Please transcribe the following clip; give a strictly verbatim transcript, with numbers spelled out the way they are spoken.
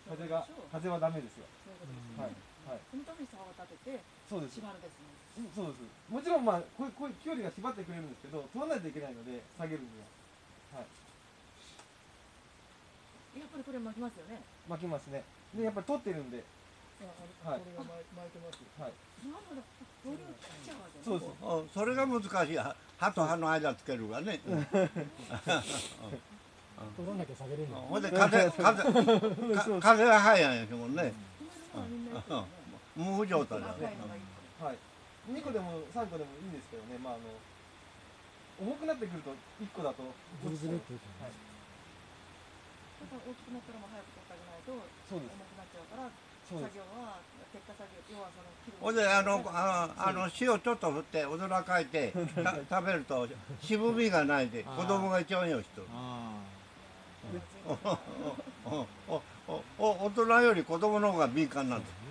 風が風はダメですよ。はいはい。 そのために竿を立ててそうです。 縛るですね。 そうです。もちろんまあこうこう距離が縛ってくれるんですけど、取らないといけないので下げるには。はい。 やっぱりこれ巻きますよね。 巻きますね。でやっぱり取ってるんで。 はい。これが巻いてます。 はい。 なるほど。これを切っちゃうわけね。 そうです。 それが難しい。歯と歯の間つけるがね。 取らなきゃ下げれるの。 ほんで風風風が速いんですもんね。無状態だ。 はい。にこでもさんこでもいいんですけどね。まああの重くなってくるといっこだとズルズルっていうか。 はい。 だから大きくなったらもう早く取ってあげないと重くなっちゃうから、作業は結果作業要はその切る。 ほんであのああの塩ちょっと振っておどらかいて食べると渋みがないで子供が一番よしと。おおおお大人より子供の方が敏感なんです。